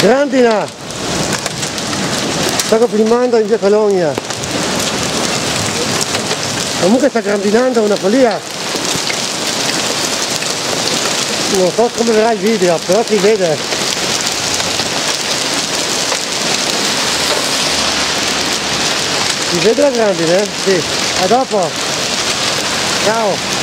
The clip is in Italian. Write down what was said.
Grandina! Stavo filmando in via Colonia. Comunque sta grandinando una follia. Non so come verrà il video, però si vede. Si vede la grandine? Sì. A dopo. Ciao.